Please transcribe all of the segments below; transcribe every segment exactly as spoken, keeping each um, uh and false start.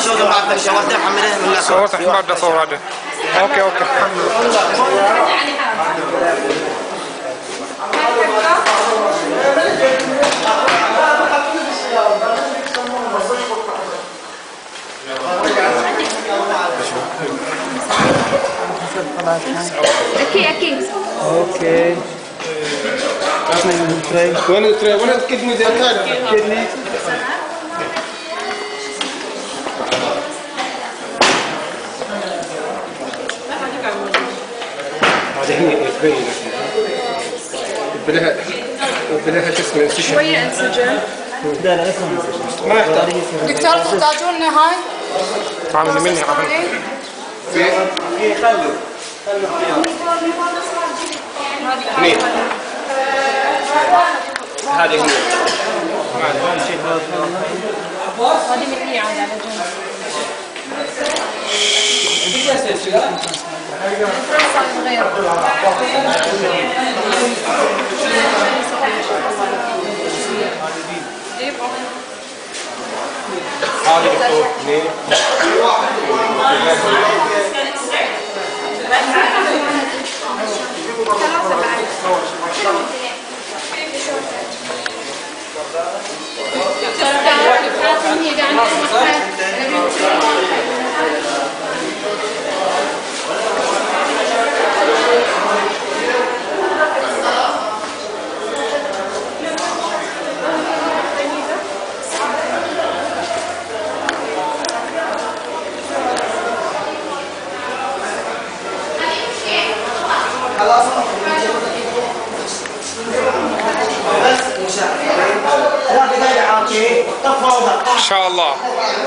شو بعد صورت محمد صورت محمد صورت اوكي اوكي اوكي اوكي اوكي وين التري وين الكدني دي الكدني هذه هي تبين بلها بلها شو اسمه شويه انسجن. لا لا اسمه ما يحتاج دكتور تحتاجون هاي؟ تعال مني عفوا في في خلوا مين هذه هي هذه من هي عاد على ان شاء الله.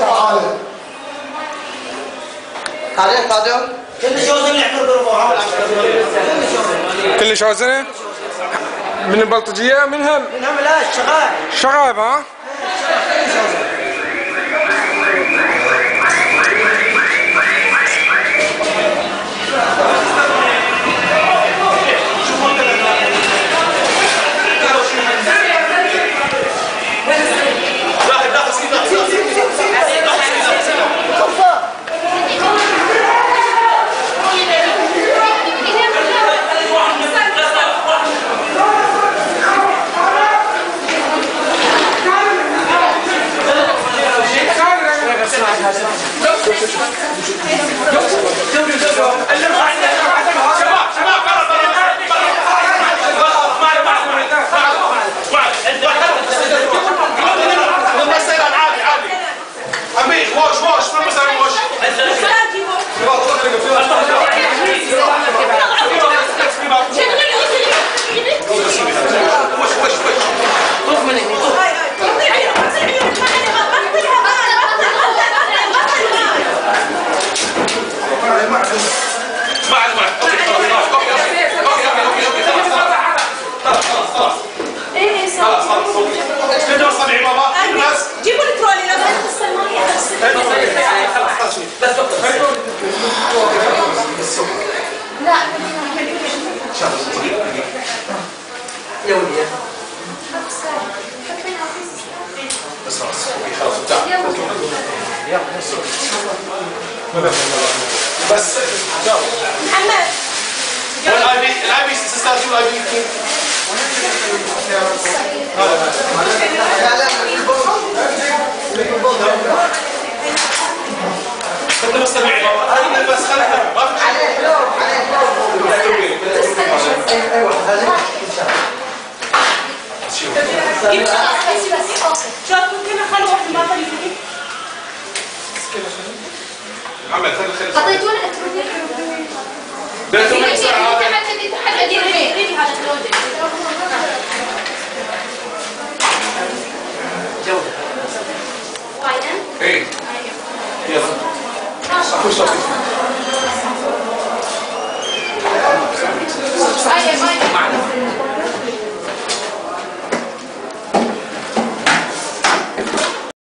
تعالين قادم كل شوزن يعتبروا كل شوزنه من البلطجيه منهم منهم لا الشغال شغاب ها جيبوا الترولي لازم نخص الماء بس لا يا وليه بس خلاص خلاص تعال بس محمد والاي بي الاي بي ستة والاي بي خذ بس سمعي هذه بس خلها ما في عليه لون عليه لون ايوه هذه شوف ممكن اخلي واحد ما طريق محمد خلي خلي حطيتونا التروفي بيتهم بسرعه جودة ايه يلا اخوي صوتي